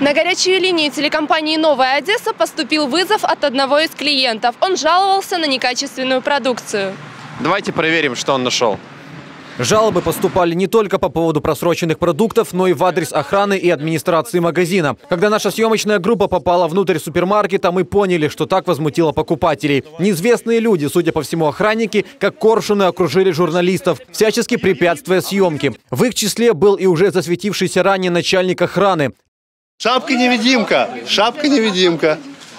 На горячую линию телекомпании «Новая Одесса» поступил вызов от одного из клиентов. Он жаловался на некачественную продукцию. Давайте проверим, что он нашел. Жалобы поступали не только по поводу просроченных продуктов, но и в адрес охраны и администрации магазина. Когда наша съемочная группа попала внутрь супермаркета, мы поняли, что так возмутило покупателей. Неизвестные люди, судя по всему охранники, как коршуны окружили журналистов, всячески препятствуя съемке. В их числе был и уже засветившийся ранее начальник охраны. Шапка-невидимка! Шапка-невидимка!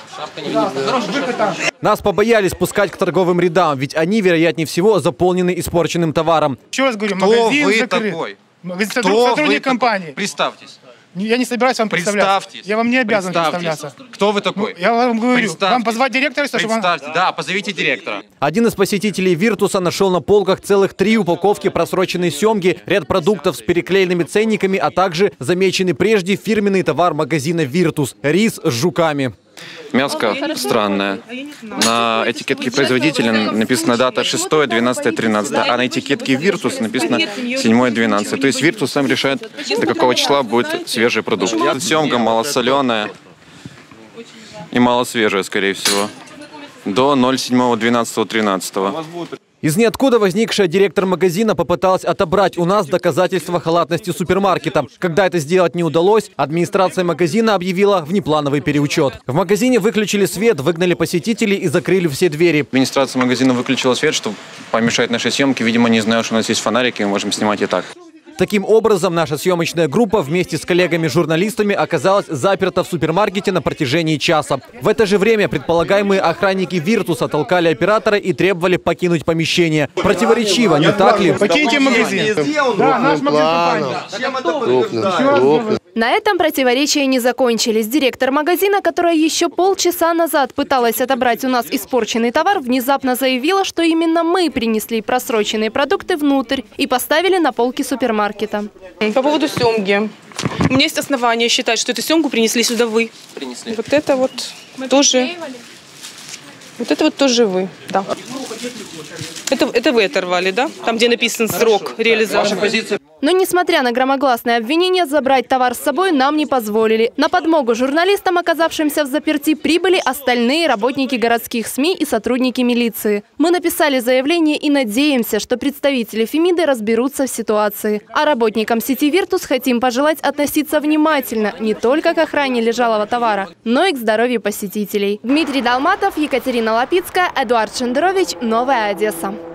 Нас побоялись пускать к торговым рядам, ведь они, вероятнее всего, заполнены испорченным товаром. Еще раз говорю, Кто магазин вы закрыт. такой? Сотрудник компании. Представьтесь. Я не собираюсь вам представляться. Представьтесь. Я вам не обязан представляться. Кто вы такой? Я вам говорю, Представьтесь. вам позвать директора, чтобы он... Представьте. Да, позовите директора. Один из посетителей «Виртуса» нашел на полках целых 3 упаковки просроченной семги, ряд продуктов с переклеенными ценниками, а также замеченный прежде фирменный товар магазина «Виртус» – рис с жуками. Мяско странное. На этикетке производителя написана дата 6, 12, 13, а на этикетке «Виртус» написано 7, 12. То есть «Виртус» сам решает, до какого числа будет свежий продукт. Семга малосоленая и малосвежая, скорее всего. До 07, 12, 13. Из ниоткуда возникшая директор магазина попыталась отобрать у нас доказательства халатности супермаркета. Когда это сделать не удалось, администрация магазина объявила внеплановый переучет. В магазине выключили свет, выгнали посетителей и закрыли все двери. Администрация магазина выключила свет, чтобы помешать нашей съемке. Видимо, не знаю, что у нас есть фонарики, мы можем снимать и так. Таким образом, наша съемочная группа вместе с коллегами-журналистами оказалась заперта в супермаркете на протяжении часа. В это же время предполагаемые охранники «Виртуса» толкали оператора и требовали покинуть помещение. Противоречиво, не так ли? Покиньте магазин. Да, наш магазин. На этом противоречия не закончились. Директор магазина, которая еще полчаса назад пыталась отобрать у нас испорченный товар, внезапно заявила, что именно мы принесли просроченные продукты внутрь и поставили на полки супермаркета. По поводу семги. У меня есть основания считать, что эту семгу принесли сюда вы. Принесли. Вот это вот тоже. Вот это вот тоже вы, да. Это вы оторвали, да? Там, где написан срок реализации. Но, несмотря на громогласные обвинения, забрать товар с собой нам не позволили. На подмогу журналистам, оказавшимся в заперти, прибыли остальные работники городских СМИ и сотрудники милиции. Мы написали заявление и надеемся, что представители Фемиды разберутся в ситуации. А работникам сети «Виртус» хотим пожелать относиться внимательно не только к охране лежалого товара, но и к здоровью посетителей. Дмитрий Долматов, Екатерина Лапицкая, Эдуард Шендерович, «Новая Одесса».